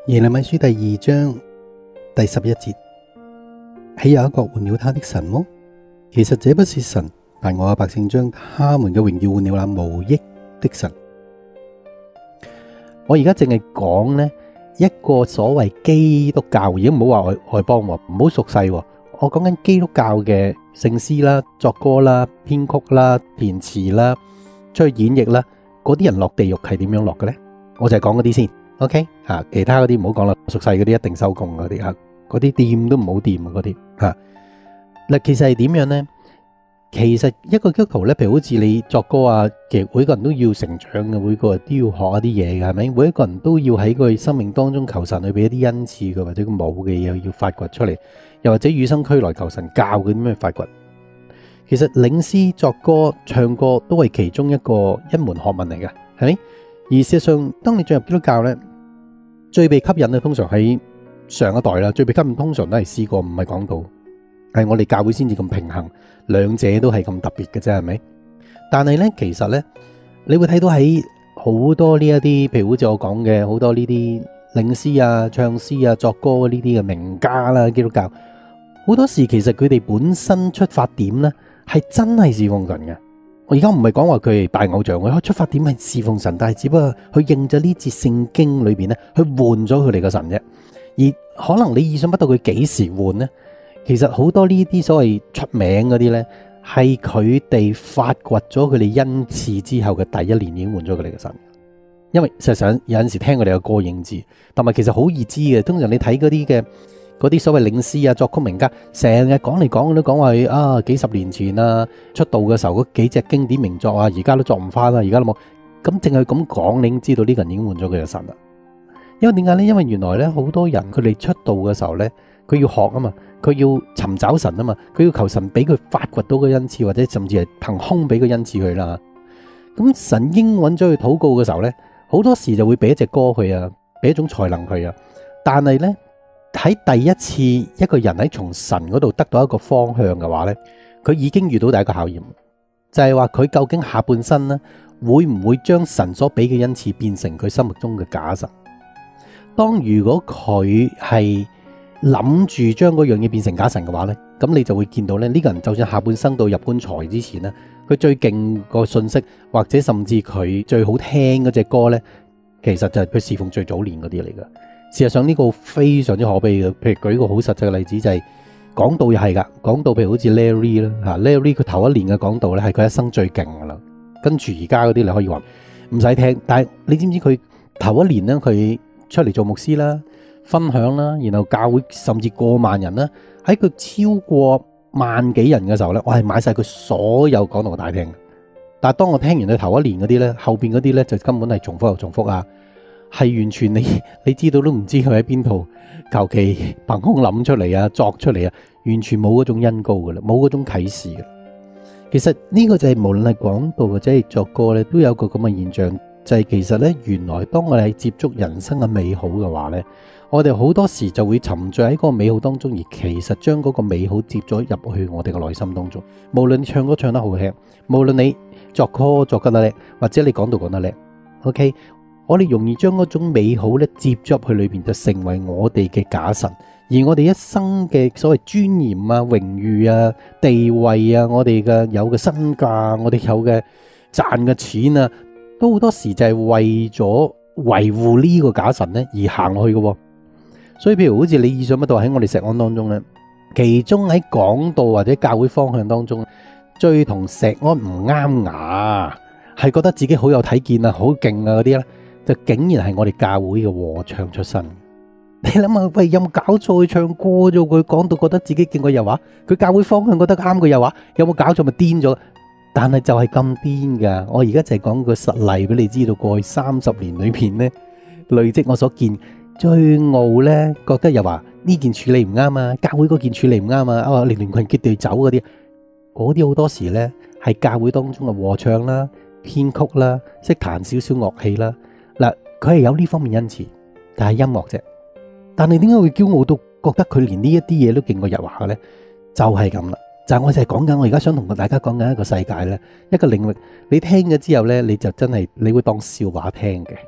耶利米書第2章第11節，豈有一國換了他的神麼？其實這不是神，但我的百姓將他們嘅榮耀換了那無益的神。我而家淨係講呢一個所謂基督教，而家唔好話外邦喎，唔好俗世喎。我講緊基督教嘅聖詩啦、作歌啦、編曲啦、填詞啦、出去演繹啦，嗰啲人落地獄係點樣落嘅呢？我就係講嗰啲先。OK 其他嗰啲唔好講啦，俗世嗰啲一定收工嗰啲嗰啲掂都唔好掂嗰啲嗱，其實係點樣呢？其實一個基督徒咧，譬如好似你作歌啊，其實每個人都要成長嘅，每個人都要學一啲嘢嘅，係咪？每一個人都要喺佢生命當中求神去俾一啲恩賜嘅，或者佢冇嘅嘢要發掘出嚟，又或者與生俱來求神教佢點樣發掘。其實領詩、作歌、唱歌都係其中一門學問嚟嘅，係咪？而事實上，當你進入基督教咧，最被吸引嘅通常喺上一代啦，最被吸引通常都係詩歌，唔係講道，係我哋教會先至咁平衡，兩者都係咁特別嘅啫，係咪？但係咧，其實咧，你會睇到喺好多呢一啲，譬如好似我講嘅好多呢啲領詩啊、唱詩啊、作歌呢啲嘅名家啦，基督教好多時其實佢哋本身出發點咧係真係侍奉神嘅。我而家唔係講話佢係拜偶像，佢出發點係侍奉神，但係只不過佢應咗呢節聖經裏邊咧，去換咗佢哋個神啫。而可能你意想不到佢幾時換呢？其實好多呢啲所謂出名嗰啲咧，係佢哋發掘咗佢哋恩賜之後嘅第一年已經換咗佢哋嘅神。因為實際上有陣時聽佢哋嘅歌應知，同埋其實好易知嘅。通常你睇嗰啲所謂領詩啊、作曲名家，成日講嚟講去都講話幾十年前啊出道嘅時候嗰幾隻經典名作啊，而家都作唔翻啦，而家都冇。咁淨係咁講，你已經知道呢個人已經換咗佢嘅神啦。因為點解呢？因為原來咧好多人佢哋出道嘅時候咧，佢要學啊嘛，佢要尋找神啊嘛，佢要求神俾佢發掘到個恩賜，或者甚至係憑空俾個恩賜佢啦。咁神應允咗佢禱告嘅時候咧，好多時就會俾一隻歌佢啊，俾一種才能佢啊。但係咧，喺第一次一個人喺從神嗰度得到一個方向嘅話呢，佢已經遇到第一個考驗，就係話佢究竟下半生呢會唔會將神所俾嘅恩賜變成佢心目中嘅假神？當如果佢係諗住將嗰樣嘢變成假神嘅話呢，咁你就會見到呢個人就算下半生到入棺材之前呢，佢最勁個信息或者甚至佢最好聽嗰隻歌呢，其實就係佢侍奉最早年嗰啲嚟㗎。事實上呢個非常之可悲嘅，譬如舉個好實際嘅例子就係講道又係㗎，講道譬如好似 Larry 啦，Larry 佢頭一年嘅講道咧係佢一生最勁㗎啦，跟住而家嗰啲你可以話唔使聽，但係你知唔知佢頭一年咧佢出嚟做牧師啦、分享啦，然後教會甚至過萬人啦，喺佢超過萬幾人嘅時候咧，我係買晒佢所有講道嘅帶聽，但係當我聽完佢頭一年嗰啲咧，後邊嗰啲咧就根本係重複又重複啊！係完全你知道都唔知佢喺邊度，求其憑空諗出嚟啊，作出嚟啊，完全冇嗰種恩膏噶啦，冇嗰種啟示噶。其實呢個就係無論係講道或者係作歌咧，都有個咁嘅現象，就係其實咧原來當我哋係接觸人生嘅美好嘅話咧，我哋好多時就會沉醉喺嗰個美好當中，而其實將嗰個美好接咗入去我哋嘅內心當中。無論你唱歌唱得好聽，無論你作歌作得叻，或者你講道講得叻 ，OK。我哋容易將嗰種美好咧接咗入去裏邊，就成為我哋嘅假神。而我哋一生嘅所謂尊嚴啊、榮譽啊、地位啊，我哋嘅有嘅身價，我哋有嘅賺嘅錢啊，都好多時就係為咗維護呢個假神咧而行落去嘅。所以譬如好似你意想不到喺我哋石安當中咧，其中喺講道或者教會方向當中，最同石安唔啱牙，係覺得自己好有睇見啊、好勁啊嗰啲咧，就竟然係我哋教會嘅和唱出身。你諗下，喂，有冇搞錯？去唱歌啫，佢講到覺得自己勁過又話，佢教會方向覺得啱過又話，有冇搞錯？咪癲咗？但係就係咁癲噶。我而家就係講個實例俾你知道，過去30年裏邊咧，累積我所見最傲咧，覺得又話呢件處理唔啱啊，教會嗰件處理唔啱啊，連群結隊走嗰啲好多時咧係教會當中嘅和唱啦、編曲啦、識彈少少樂器啦。嗱，佢係有呢方面恩賜，但係音樂啫。但係點解會驕傲到覺得佢連呢一啲嘢都勁過日華嘅咧？就係咁啦，就係我就係講緊，我而家想同大家講緊一個世界咧，一個領域，你聽咗之後咧，你就真係你會當笑話聽嘅。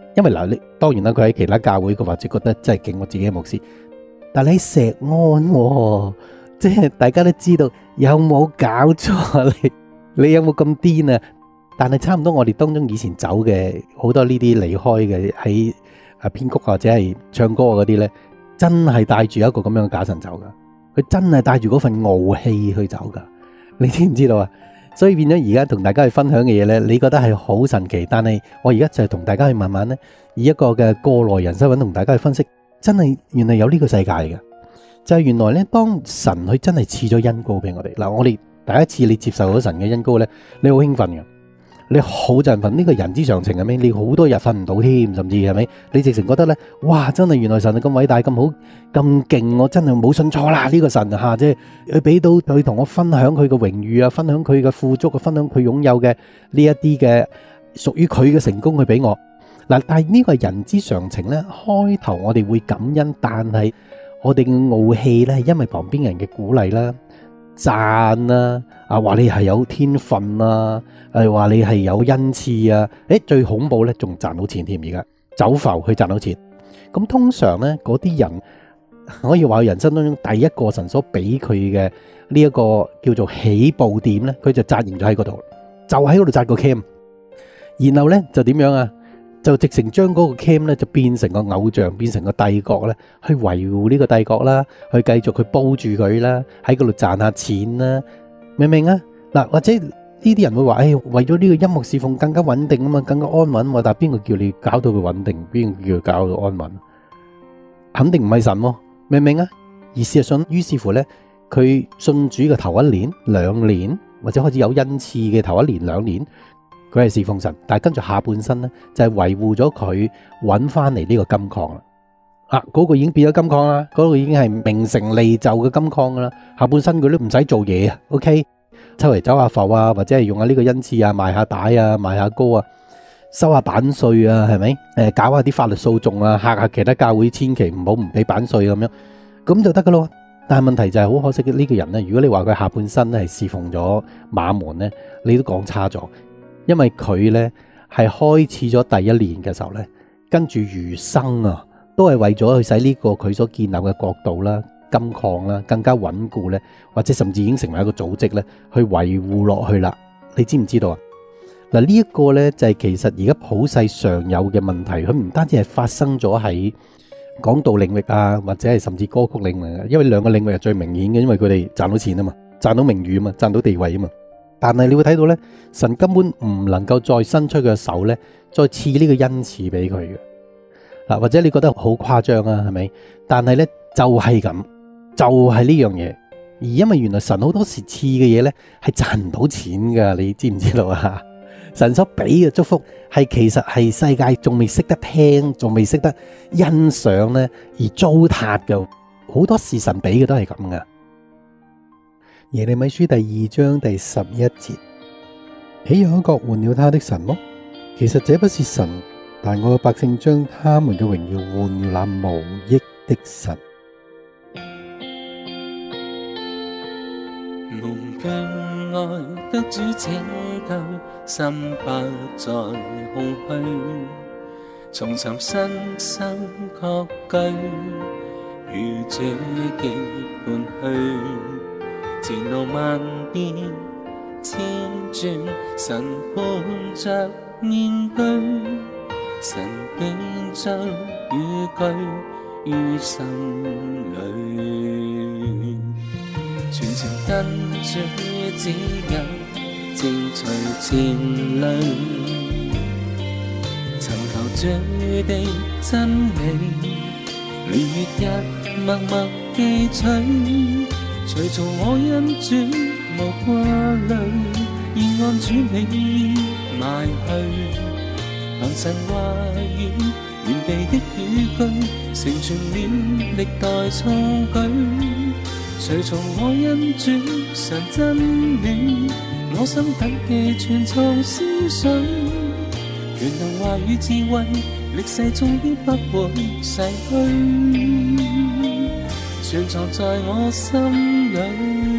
因為嗱，你當然啦，佢喺其他教會佢或者覺得真係勁過自己嘅牧師，但你喺石安，即係大家都知道有冇搞錯？你有冇咁癲啊？但係差唔多我哋當中以前走嘅好多呢啲離開嘅喺編曲或者係唱歌嗰啲咧，真係帶住一個咁樣嘅假神走噶，佢真係帶住嗰份傲氣去走噶，你知唔知道啊？所以變咗而家同大家去分享嘅嘢咧，你覺得係好神奇，但係我而家就係同大家去慢慢咧，以一個嘅過來人身份同大家去分析，真係原來有呢個世界嘅，就係原來咧，當神佢真係賜咗恩膏俾我哋嗱，我哋第一次你接受咗神嘅恩膏咧，你好興奮嘅。你好振奮，呢個人之常情係咪？你好多日瞓唔到添，甚至係咪？你直情覺得咧，哇！真係原來神係咁偉大、咁好、咁勁，我真係冇信錯啦！呢個神嚇，即係佢俾到佢同我分享佢嘅榮譽啊，分享佢嘅富足啊，分享佢擁有嘅呢一啲嘅屬於佢嘅成功去俾我嗱。但係呢個係人之常情咧，開頭我哋會感恩，但係我哋嘅傲氣咧，係因為旁邊人嘅鼓勵啦、讚啦。話你係有天分啊，話你係有恩賜啊，最恐怖咧，仲賺到錢添，而家走浮去賺到錢。咁通常咧，嗰啲人可以話人生當中第一個神所俾佢嘅呢一個叫做起步點咧，佢就紮營咗喺嗰度，就喺嗰度紮個 cam， 然後咧就點樣啊？就直情將嗰個 cam 咧就變成個偶像，變成個帝國咧，去維護呢個帝國啦，去繼續去煲住佢啦，喺嗰度賺下錢啦。明唔明啊？嗱，或者呢啲人會話，為咗呢個音樂侍奉更加穩定啊嘛，更加安穩。但係邊個叫你搞到佢穩定？邊個叫佢搞到安穩？肯定唔係神喎，明唔明啊？而事實上，於是乎咧，佢信主嘅頭一年、2年，或者開始有恩賜嘅頭一年、2年，佢係侍奉神。但係跟住下半身咧，就係維護咗佢揾翻嚟呢個金礦啦。嗰個已經變咗金礦啦，嗰個已經係名成利就嘅金礦噶啦。下半身佢都唔使做嘢啊 ，OK， 周圍走下浮啊，或者係用下呢個恩賜啊，賣下帶啊，賣下歌啊，收下版稅啊，係咪？搞下啲法律訴訟啊，嚇下其他教會，千祈唔好唔俾版稅咁樣，咁就得噶咯。但係問題就係好可惜嘅呢個人咧，如果你話佢下半身咧係侍奉咗馬門咧，你都講差咗，因為佢咧係開始咗第一年嘅時候咧，跟住餘生啊。都係為咗去使呢個佢所建立嘅國度啦、金礦啦更加穩固咧，或者甚至已經成為一個組織咧，去維護落去啦。你知唔知道啊？嗱，呢一個咧就係其實而家普世常有嘅問題，佢唔單止係發生咗喺講道領域啊，或者係甚至歌曲領域啊，因為兩個領域係最明顯嘅，因為佢哋賺到錢啊嘛，賺到名譽啊嘛，賺到地位啊嘛。但係你會睇到咧，神根本唔能夠再伸出佢嘅手咧，再賜呢個恩賜俾佢嘅。嗱，或者你覺得好誇張啊，係咪？但係咧就係咁，就係呢樣嘢。而因為原來神好多時賜嘅嘢咧係賺唔到錢噶，你知唔知道啊？神所俾嘅祝福係其實係世界仲未識得聽，仲未識得欣賞咧，而糟蹋嘅。好多時神俾嘅都係咁噶。耶利米書第2章第11節，豈有一國換了他的神麼？其實這不是神。但我嘅百姓將他們嘅榮耀換了那無益的神。 蒙眷愛得主拯救，心不再空虛，重尋新生確據，與主結伴去，前路萬變千轉，神伴着面具。神便將語句於心裏，全程跟主指引，正隨前路，尋求主的真理，年月日默默記取，隨從我恩主無掛慮，現按主美意邁去。憑神話語，原地的語句，成全了歷代創舉。隨從我恩主神真理，我心底嘅存藏思想，權能話語智慧，歷世中必不會逝去，存藏在我心裏。